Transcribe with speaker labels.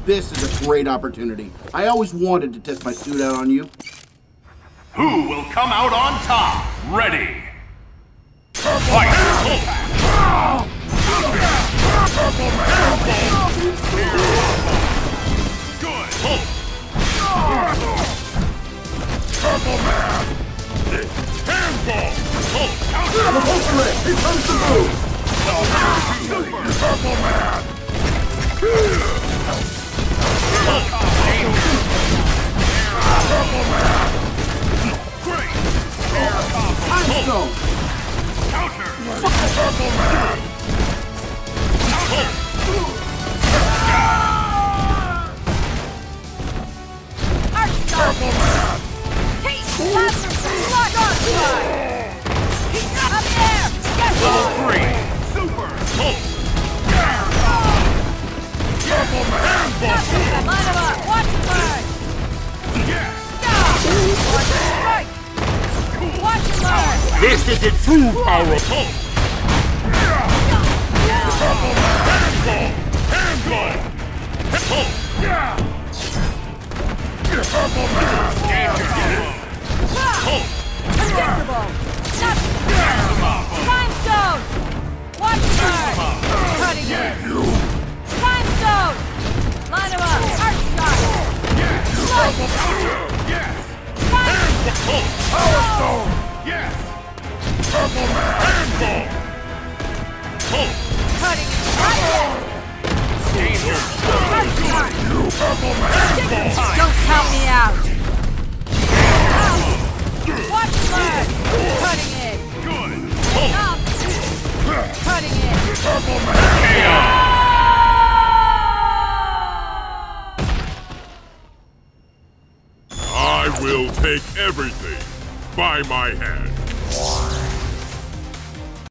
Speaker 1: This is a great opportunity. I always wanted to test my suit out on you.
Speaker 2: Who will come out on top? Ready! Fight! Purple Man! Good! Purple Man! Handball!
Speaker 1: Counter it! Here comes the move!
Speaker 2: Purple Man! Purple Man! Great!
Speaker 1: Time Stone!
Speaker 2: Counter! Purple Man! Counter! Purple Man!
Speaker 3: Lock on side! Up in the air! Get
Speaker 2: Level 3! Super! Hulk! Purple Man!
Speaker 3: Line him up! Watch him burn!
Speaker 2: Yes!
Speaker 3: Watch him strike! Watch him burn!
Speaker 2: This is its true power! Hulk! Purple Man! Handball! Hulk! Purple Man! Danger! Hulk!
Speaker 3: Unpredictable! Time Stone! Watch him burn! Cutting it! Time Stone! Line him up! Arc shot! Strike!
Speaker 2: Yes!
Speaker 3: Time
Speaker 2: Hulk! Power Stone! Yes! Purple Man! Handball! Hulk!
Speaker 3: cutting it! Right in!
Speaker 2: Danger!
Speaker 3: Arc shot!
Speaker 2: Purple Man! Handball!
Speaker 3: Don't count me out! Watch him burn! Cutting it!
Speaker 2: Good! Hulk!
Speaker 3: Up! Cutting it!
Speaker 2: Purple Man! KO!
Speaker 4: I will take everything by my hand.